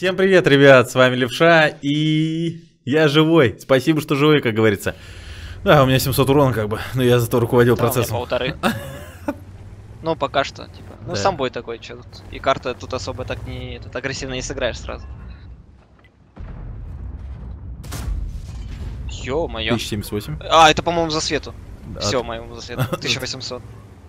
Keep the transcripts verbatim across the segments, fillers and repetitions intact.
Всем привет, ребят, с вами Левша, и я живой. Спасибо, что живой, как говорится. Да, у меня семьсот урона, как бы, но я зато руководил да, процессом. полторы. Ну, пока что, типа. Ну, Да. сам бой такой, что тут. И карта тут особо так не тут агрессивно не сыграешь сразу. Ё-моё. тысяча семьдесят восемь. А, это, по-моему, за свету. Да. Все, моему за свету. тысяча восемьсот.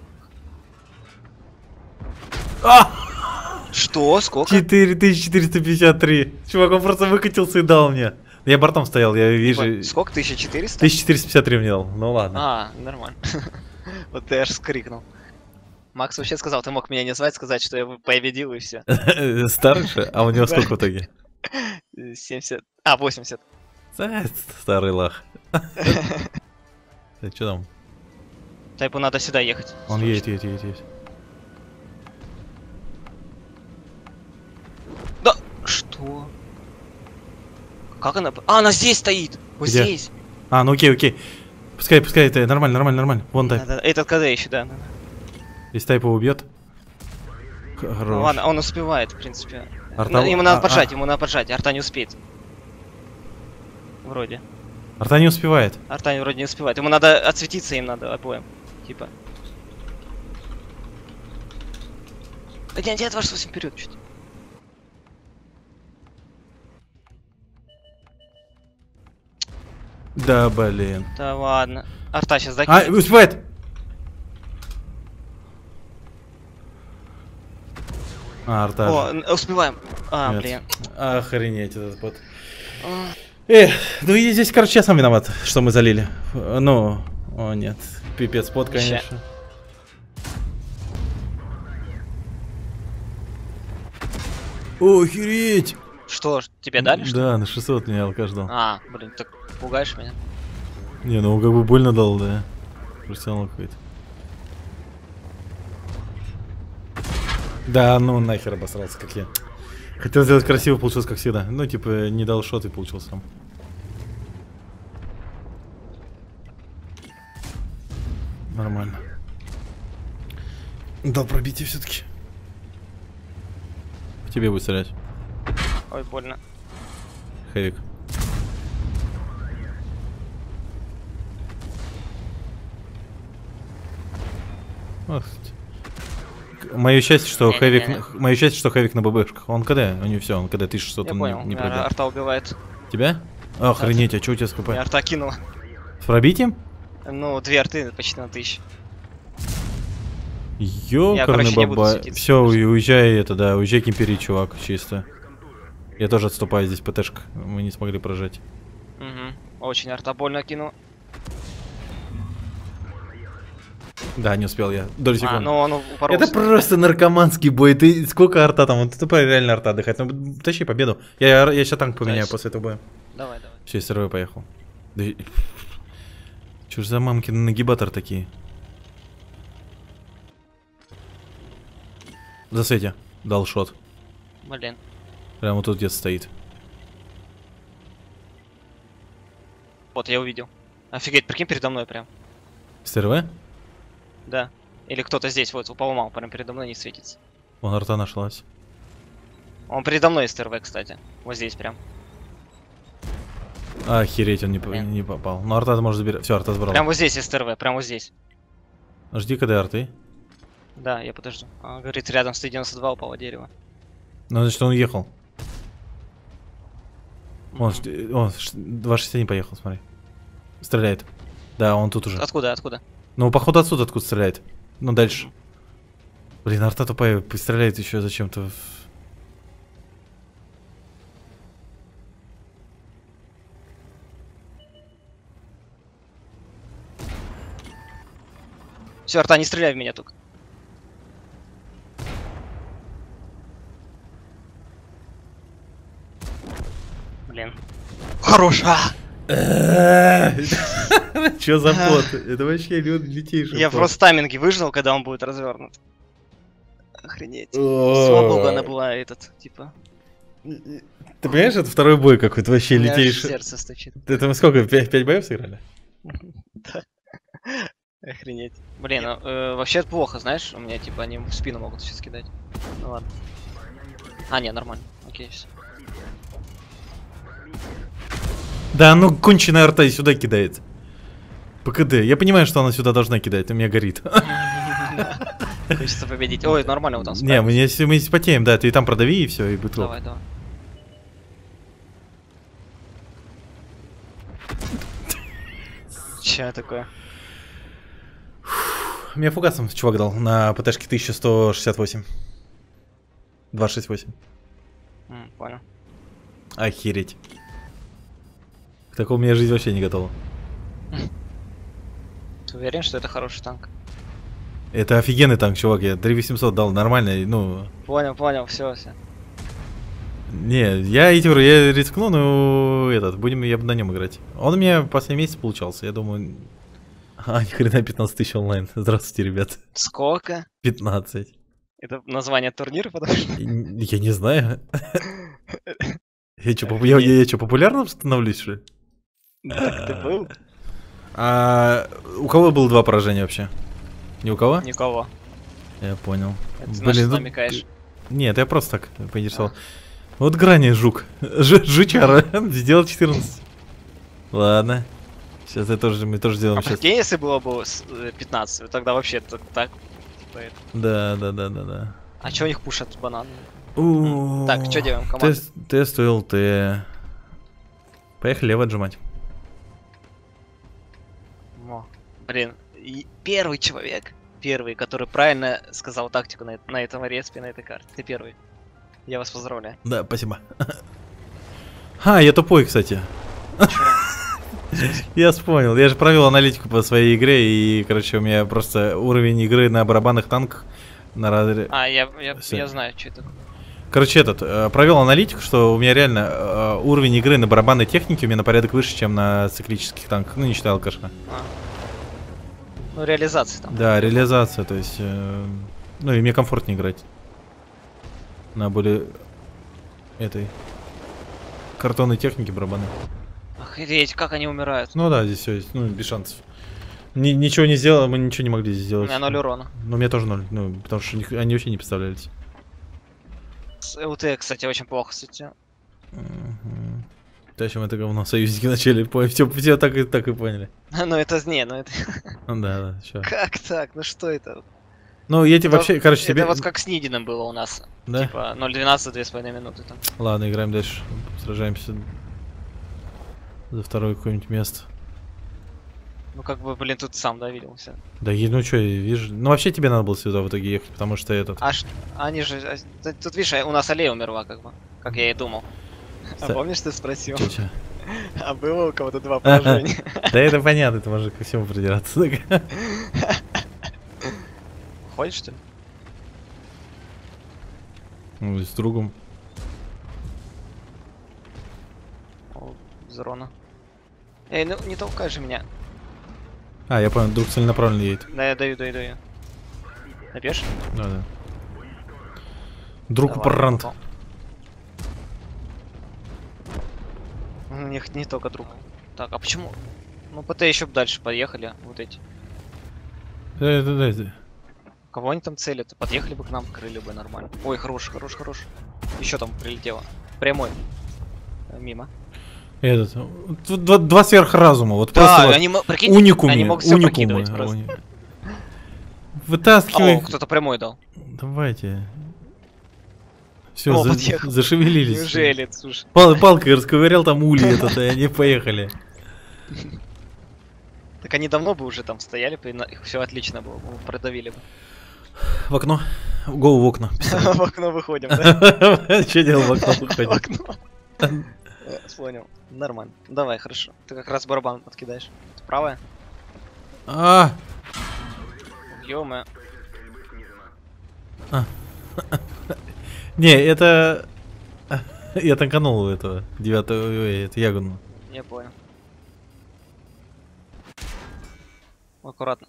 А! Что? Сколько? четыре тысячи четыреста пятьдесят три. Чувак, он просто выкатился и дал мне. Я бортом стоял, я вижу. Типа, сколько? тысяча четыреста? тысяча четыреста пятьдесят три мне дал, ну ладно. А, нормально. Вот ты аж скрикнул. Макс вообще сказал, ты мог меня не звать, сказать, что я победил и все. Старше? А у него сколько в итоге? семьдесят. А, восемьдесят. Старый лах. Что там? Тайпу надо сюда ехать. Он едет, едет, едет, едет. Да, что? Как она? А, она здесь стоит! Вот Где? здесь! А, ну окей, окей. Пускай, пускай, это нормально, нормально, нормально. Вон тайп. Надо- Этот КД еще, да. надо. Если тайп его убьет. Ну, Хорош. ладно, он успевает, в принципе. Арта- Ну, ему надо а- поджать, а- ему надо поджать, Арта не успеет. Вроде. Арта не успевает. Арта вроде не успевает. Ему надо отсветиться, им надо обоим. Типа. один девять двадцать восемь вперед чуть. Да, блин. Да ладно. Арта сейчас А, закинет. успевает! А, арта. О, н- успеваем. А, Нет. блин. Охренеть этот бот. А, Эх, ну и здесь, короче, я сам виноват, что мы залили. Ну, о нет. Пипец, бот, Вообще. конечно. Охереть! Что, ж, тебе дали что? Да, на шестьсот меня алкаш дал. А, блин, так пугаешь меня. Не, ну как бы больно дал, да. Профессионал какой-то. Да, ну нахер обосрался, как я. Хотел сделать красиво, получилось как всегда. Ну, типа, не дал шот и получился сам. Нормально. Дал пробитие все-таки. В тебе будет стрелять. Ой, больно. Хэвик. Ох. Мое счастье, что Не-не-не-не. Хэвик. Мое счастье, что Хэвик на ББшках. Он КД, у него все, он КД тысяча шестьсот, Я он понял. не, не Меня пробил. Арта убивает. Тебя? Охренеть, а что у тебя с КП? Меня Арта кинула. С пробитием? Ну, две арты почти на тысячу. Ёкарный короче, не буду баба. светиться. Все, уезжай это, да, уезжай к империи, чувак, чисто. Я тоже отступаю, здесь ПТшка. Мы не смогли прожать. Угу. Очень арта больно кинул. Да, не успел я. Долю А, секунды. ну он упоролся. Это просто наркоманский бой. Ты сколько арта там? Вот это реально арта отдыхать. Ну, тащи победу. Я, я сейчас танк поменяю есть. после этого боя. Давай, давай. Все, из СРВ поехал. Да... и- Чё ж за мамкины нагибатор такие? В засвете. Дал шот. Блин. Прямо вот тут где-то стоит. Вот, я увидел. Офигеть, прикинь, передо мной прям. СРВ? Да. Или кто-то здесь, вот, поломал, прям передо мной не светится. Вон арта нашлась. Он передо мной из ТРВ, кстати. Вот здесь прям. Охереть, он не, по- Блин. не попал. Ну арта может забирать. Все, арта забрал. Прям вот здесь из ТРВ, прям вот здесь. Жди, когда арты. Да, я подожду. Он говорит, рядом с Т девяносто два упало дерево. Ну, значит, он уехал. Он, он два шестьдесят один поехал, смотри. Стреляет. Да, он тут уже. Откуда, откуда? Ну, походу отсюда, откуда стреляет. Ну, дальше. Блин, арта тупая, стреляет еще зачем-то. Все, арта, не стреляй в меня только. Блин. Хорош! А! Че за бот? Это вообще лютейший Я бот. просто тайминги выждал, когда он будет развернут. Охренеть. Слава богу, она была этот, типа. Ты понимаешь, это второй бой какой-то вообще У меня аж лютейший. сердце стучит. Это мы сколько, пять боев сыграли? Да. Охренеть. Блин, ну, э, вообще это плохо, знаешь, у меня типа они в спину могут сейчас кидать. Ну ладно. А, не, нормально. Окей, всё. Да, ну конченая арта и сюда кидает. ПКД. Я понимаю, что она сюда должна кидать, у меня горит. Хочется победить. Ой, нормально вот там. Не, мы если мы потеем, да, ты там продави и все, и будет. Давай, давай. Че такое? Меня фугасом чувак дал на ПТшке тысяча сто шестьдесят восемь. двести шестьдесят восемь. М, понял. Охереть. К такому у меня жизнь вообще не готова. Ты уверен, что это хороший танк? Это офигенный танк, чувак. Я три восемьсот дал нормально, ну... Понял, понял, все, все. Не, я эти я рискну, но этот, будем я на нем играть. Он у меня последний месяц получался, я думаю... А, ни хрена пятнадцать тысяч онлайн. Здравствуйте, ребят. Сколько? пятнадцать. Это название турнира, потому что... Я не знаю. Я что, я, я, я что, популярным становлюсь, что ли? Так ты был? А у кого было два поражения вообще? Ни у кого? Никого. Я понял. Это ты на что намекаешь? Нет, я просто так поинтересовал. Вот грани жук. Ж жучара. Сделал четырнадцать. Ладно. Сейчас я тоже, мы тоже сделаем А сейчас. прикинь, если было бы пятнадцать, тогда вообще так. так типа это. Да, да, да, да, да. А чё у них пушат бананы? У-у-у. Так, что делаем, команда? Тест, тест ЛТ. Поехали лево отжимать. О, блин, и первый человек, первый, который правильно сказал тактику на, на этом респе, на этой карте. Ты первый. Я вас поздравляю. Да, спасибо. А, я тупой, кстати. Я вспомнил. Я же провел аналитику по своей игре, и, короче, у меня просто уровень игры на барабанных танках на разре... А, я, я, я знаю, что это. Короче, этот, э, провел аналитику, что у меня реально э, уровень игры на барабанной технике у меня на порядок выше, чем на циклических танках. Ну, не считая алкаша. А. Ну, реализация там. Да, реализация, то есть... Э, ну, и мне комфортнее играть. На более... этой... картонной технике барабаны. Охереть, как они умирают. Ну да, здесь все есть, ну, без шансов. Ни, ничего не сделал, мы ничего не могли здесь У сделать. меня ноль урона. Ну, у меня тоже ноль, ну, потому что них- они вообще не представлялись. С ЛТ, кстати, очень плохо, кстати. Угу. Тащим это говно, союзники начали, все, все так, и, так и поняли. Ну это не, ну это... Ну да, да, все. Как так? Ну что это? Ну, я тебе Это- вообще, короче, тебе... Это вот как с Нидином было у нас. Да? Типа ноль двенадцать, две с половиной минуты там. Ладно, играем дальше, сражаемся за второе какое-нибудь место. Ну как бы, блин, тут сам, да, видел все. Да, и ну что, видишь, ну вообще тебе надо было сюда в итоге ехать, потому что этот... А ш- они же... а, т- Тут, видишь, у нас Аллея умерла, как бы. Как я и думал. А Ста- помнишь, ты спросил? Чё, чё? А было у кого-то два поражения? Да это понятно, ты можешь ко всему придираться. Ходишь, что ли? Ну, с другом. О, Зрона. Эй, ну не толкай же меня. А, я понял, друг целенаправленно едет. Да, я даю, даю, даю. Набьешь? Да, да. Друг Давай, Прант. попал. У них не только друг. Так, а почему? Ну, ПТ еще б дальше поехали, вот эти. Да, да, да, да. Кого они там целят? Подъехали бы к нам, крыли бы нормально. Ой, хорош, хорош, хорош. Еще там прилетело. Прямой. Э, Мимо. Этот, тут два, два сверхразума, вот Да, просто вот они, мо- прикинь, уникумы, они могут все уникумы. прокидывать просто. уни- Вытаскивай. О, кто-то прямой дал. Давайте. Все, О, подъехал. зашевелились. Неужели, слушай. Пал- палкой расковырял там улей этот, и они поехали. Так они давно бы уже там стояли, их все отлично было, мы продавили бы. В окно. Гоу в окно. В окно выходим, да? Что делал в окно В выходим? окно. Э, Понял. Нормально. Давай, хорошо. Ты как раз барабан откидаешь. Это правая? А, Ё-моё. не, это... Я танканул этого, девятого, ой, это Ягуну. Я понял. Аккуратно.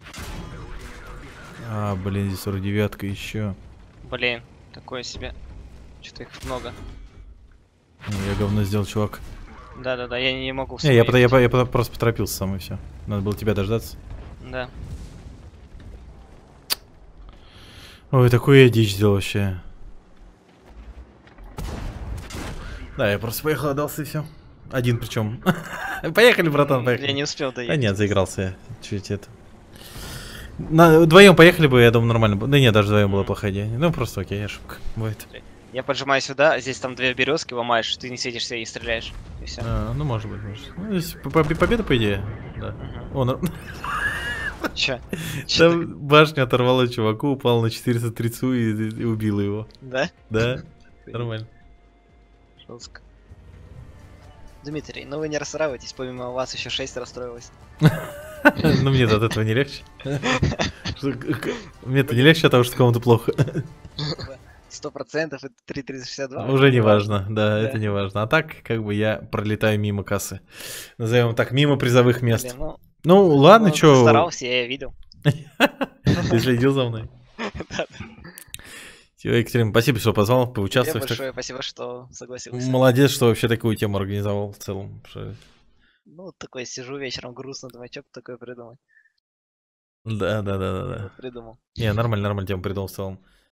А, блин, здесь сорок девятка еще. Блин, такое себе. Что-то их много. Я говно сделал, чувак. Да-да-да, я не могу Не, я, пото- я, вспомнить. по- я по- просто поторопился сам и все. Надо было тебя дождаться. Да. Ой, такую я дичь сделал вообще. Да, я просто поехал, отдался и все. Один причем. Поехали, братан, поехали. Я не успел доехать. Да нет, заигрался я. Чуть это. На, вдвоем поехали бы, я думаю, нормально бы. Да нет, даже вдвоем была плохая идея. Ну просто окей, ошибка. Будет. Я поджимаю сюда, здесь там две березки ломаешь, ты не светишься и стреляешь. И все. А, ну может быть, может. Ну, здесь победа, по идее. Да. Угу. О, нар... Чё? Чё Там так? башня оторвала чуваку, упал на четыреста тридцать и, и убила его. Да? Да, нормально. Жестко. Дмитрий, ну вы не расстраивайтесь, помимо вас еще шесть расстроилось. Ну мне от этого не легче. Мне-то не легче от того, что кому-то плохо. Сто процентов это три триста шестьдесят два. Уже не важно, да, это не важно. А так, как бы я пролетаю мимо кассы. Назовем так, мимо призовых мест. Ну ладно, чё. Ты старался, я видел. Ты следил за мной. Екатерина, спасибо, что позвал, поучаствовать. Тебе большое спасибо, что согласился. Молодец, что вообще такую тему организовал в целом. Ну, такой сижу вечером грустно, думаю, что такое придумать. Да, да, да, да, да. Придумал. Не, нормально, нормально тему придумал в целом.